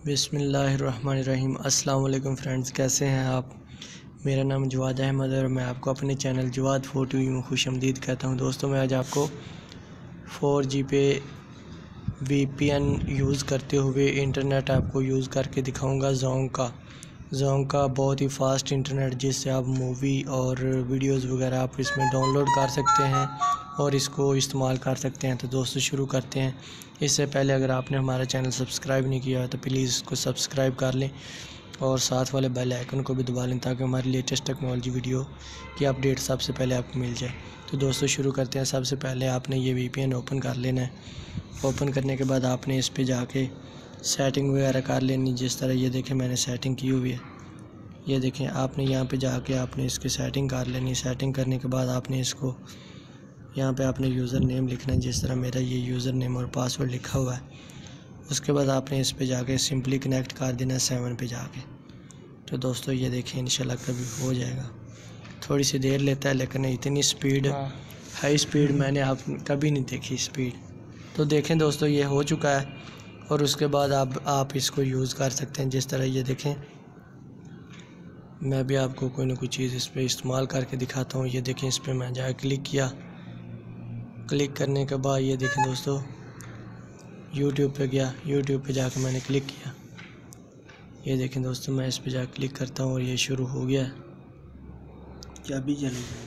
बिस्मिल्लाहिर्रहमानिर्रहीम। अस्सलाम वालेकुम फ्रेंड्स, कैसे हैं आप। मेरा नाम जवाद अहमद और मैं आपको अपने चैनल जवाद 4TV में खुशामदीद कहता हूं। दोस्तों, मैं आज आपको 4G पे VPN यूज़ करते हुए इंटरनेट आपको यूज़ करके दिखाऊंगा। जोंग का बहुत ही फ़ास्ट इंटरनेट, जिससे आप मूवी और वीडियोज़ वगैरह आप इसमें डाउनलोड कर सकते हैं और इसको इस्तेमाल कर सकते हैं। तो दोस्तों, शुरू करते हैं। इससे पहले अगर आपने हमारा चैनल सब्सक्राइब नहीं किया तो प्लीज़ इसको सब्सक्राइब कर लें और साथ वाले बेल आइकन को भी दबा लें, ताकि हमारी लेटेस्ट टेक्नोलॉजी वीडियो की अपडेट सबसे पहले आपको मिल जाए। तो दोस्तों, शुरू करते हैं। सबसे पहले आपने ये VPN ओपन कर लेना है। ओपन करने के बाद आपने इस पे जाके सेटिंग वगैरह कर लेनी। जिस तरह ये देखें, मैंने सेटिंग की हुई है। ये देखें, आपने यहाँ पे जाके आपने इसकी सेटिंग कर लेनी। सेटिंग करने के बाद आपने इसको यहाँ पे आपने यूज़र नेम लिखना है, जिस तरह मेरा ये यूज़र नेम और पासवर्ड लिखा हुआ है। उसके बाद आपने इस पे जाके सिंपली कनेक्ट कर देना है 7 पे जाके। तो दोस्तों, ये देखें, इंशाल्लाह कभी हो जाएगा। थोड़ी सी देर लेता है, लेकिन इतनी स्पीड, हाई स्पीड मैंने आप कभी नहीं देखी स्पीड। तो देखें दोस्तों, ये हो चुका है और उसके बाद आप इसको यूज़ कर सकते हैं। जिस तरह ये देखें, मैं भी आपको कोई ना कोई चीज़ इस पर इस्तेमाल करके दिखाता हूँ। ये देखें, इस पर मैं जाके क्लिक किया। क्लिक करने के बाद ये देखें दोस्तों, यूट्यूब पे गया। यूट्यूब पे जाके मैंने क्लिक किया। ये देखें दोस्तों, मैं इस पे जाके क्लिक करता हूँ और ये शुरू हो गया है। क्या भी चलेगा।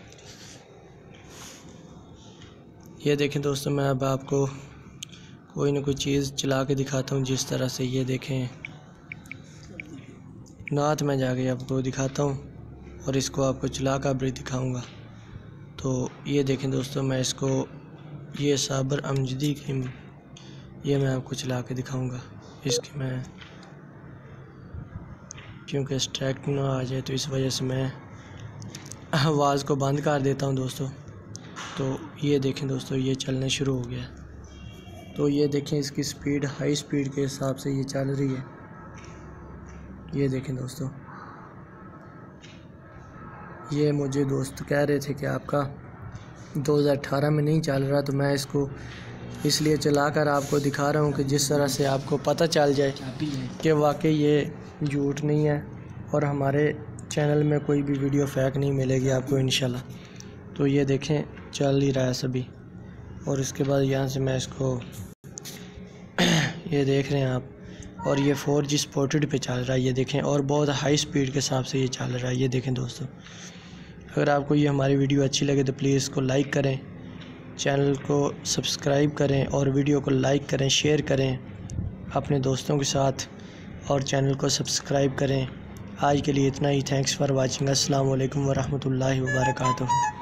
ये देखें दोस्तों, मैं अब आपको कोई ना कोई चीज़ चला के दिखाता हूँ। जिस तरह से ये देखें, नात में जाके आपको दिखाता हूँ और इसको आपको चला कर भी दिखाऊँगा। तो ये देखें दोस्तों, मैं इसको ये साबर अमजदी की ये मैं आपको चला के दिखाऊंगा। इसकी मैं क्योंकि स्ट्रैक्ट ना आ जाए तो इस वजह से मैं आवाज़ को बंद कर देता हूं दोस्तों। तो ये देखें दोस्तों, ये चलना शुरू हो गया। तो ये देखें, इसकी स्पीड हाई स्पीड के हिसाब से ये चल रही है। ये देखें दोस्तों, ये मुझे दोस्त कह रहे थे कि आपका 2018 में नहीं चल रहा, तो मैं इसको इसलिए चलाकर आपको दिखा रहा हूँ कि जिस तरह से आपको पता चल जाए कि वाकई ये झूठ नहीं है और हमारे चैनल में कोई भी वीडियो फेक नहीं मिलेगी आपको इंशाल्लाह। तो ये देखें, चल ही रहा है सभी। और इसके बाद यहाँ से मैं इसको ये देख रहे हैं आप, और ये 4G सपोर्टेड पे चल रहा है। ये देखें, और बहुत हाई स्पीड के हिसाब से ये चल रहा है। ये देखें दोस्तों, अगर आपको ये हमारी वीडियो अच्छी लगे तो प्लीज़ इसको लाइक करें, चैनल को सब्सक्राइब करें और वीडियो को लाइक करें, शेयर करें अपने दोस्तों के साथ और चैनल को सब्सक्राइब करें। आज के लिए इतना ही। Thanks for watching. अस्सलाम वालेकुम वरहमतुल्लाहि वबरकातुहू।